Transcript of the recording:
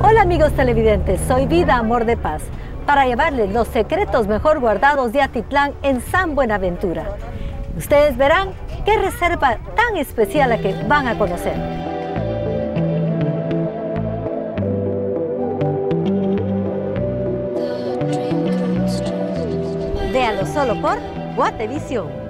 Hola amigos televidentes, soy Vida Amor de Paz para llevarles los secretos mejor guardados de Atitlán en San Buenaventura. Ustedes verán qué reserva tan especial la que van a conocer. Véanlo solo por Guatevisión.